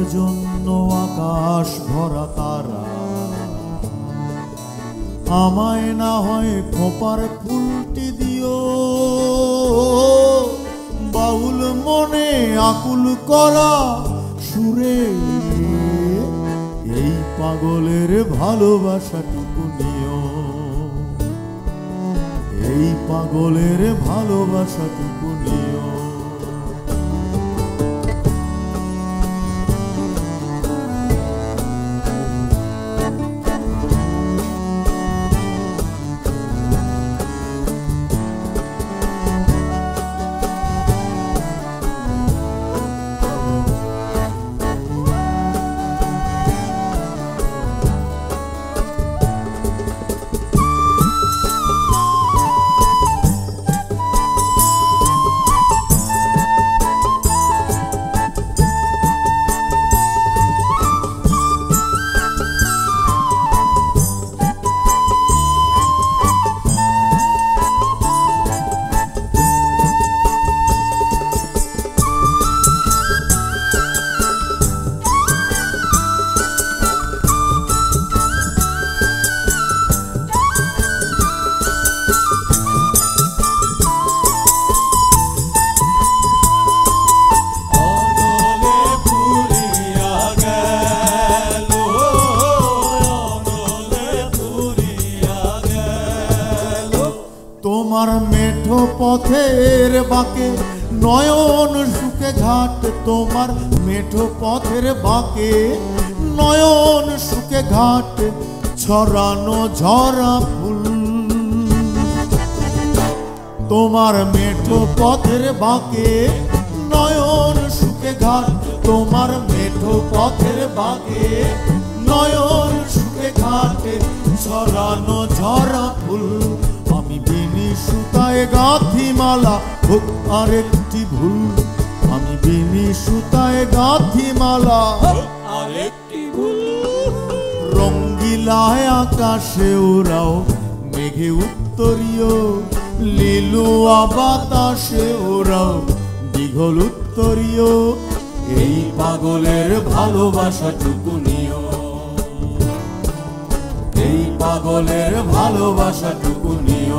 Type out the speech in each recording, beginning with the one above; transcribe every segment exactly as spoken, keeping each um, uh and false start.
জন্য আকাশ ভরা তারা, আমায় না হয় খোপার ফুলটি দিও। বাউল মনে আকুল করা সুরে এই পাগলের ভালোবাসাটুকু নিও, এই পাগলের ভালোবাসাটুকু নিও। তোমার মেঠো পথের বাঁকে নয়ন সুখে ঘাট, তোমার মেঠো পথের বাঁকে নয়ন সুখে ঘাট, ছড়ানো ঝরা ফুল। তোমার মেঠো পথের বাঁকে নয়ন সুখে ঘাট, তোমার মেঠো পথের বাঁকে নয়ন সুখে ঘাট, ছড়ানো ঝরা ফুল। আমি বিনি সুতায় গাঁথি মালা, হোক আরেকটি ভুল। আমি বিনি সুতায় গাঁথি মালা, আরেকটি ভুল। রঙ্গিলায় আকাশে ওরাও মেঘে উত্তরীয়, লিলুয়া বাতাসে ওরাও দীঘল উত্তরীয়। এই পাগলের ভালোবাসাটুকু নিও, এই পাগলের ভালোবাসাটুকু নিও।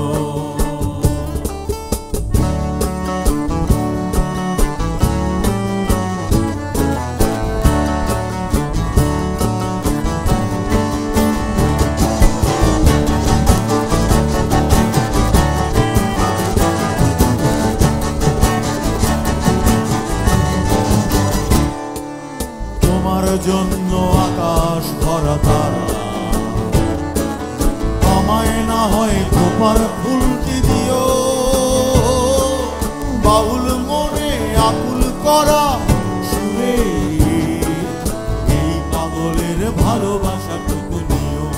তোমার জন্য আকাশ ভরা তারা, আমায় না হয় খোপার ফুলটি দিও। বাউল মনে আকুল করা সুরে এই পাগলের ভালোবাসাটুকু নিও,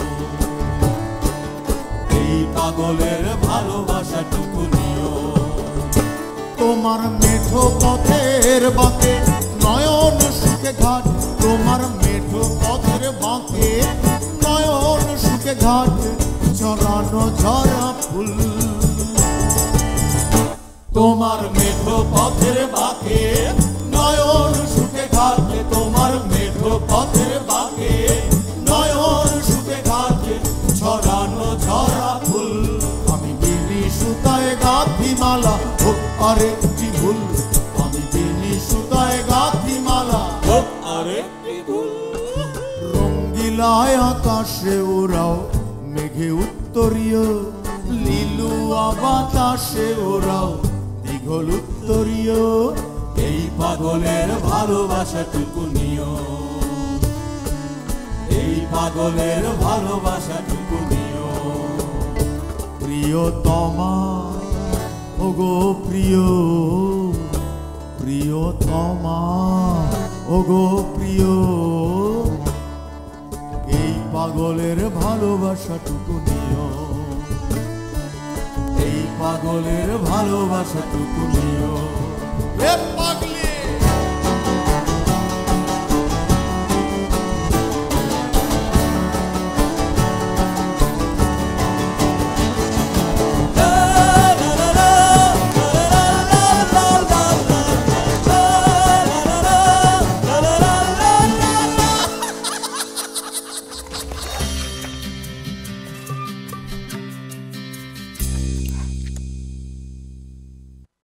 এই পাগলের ভালোবাসাটুকু নিও। তোমার মেঠো পথের বাঁকে নয়ন সুখে ঘাট, তোমার মেঠো পথের বাঁকে নয়ন সুখে ঘাট, ছড়ানো ঝরা ফুল। তোমার মেঠো পথের বাঁকে নয়ন সুখে ঘাট, তোমার মেঠো পথের বাঁকে নয়ন সুখে ঘাট, ছড়ানো ঝরা ফুল। আমি বিনি সুতায় গাঁথি মালা, হোক আরেকটি ভুল। আমি বিনি সুতায় গাঁথি মালা, হোক আরেকটি ভুল। রঙ্গিলায় আকাশে ওরাও মেঘে উত্তরীয়, লিলুয়া বাতাসে ওরাও দীঘল উত্তরীয়। এই পাগলের ভালোবাসাটুকু নিও, এই পাগলের ভালোবাসাটুকু নিও। প্রিয়তমা ওগো প্রিয়, প্রিয়তমা ওগো প্রিয়, এই পাগলের ভালোবাসাটুকু নিও, এই পাগলের ভালোবাসাটুকু নিও।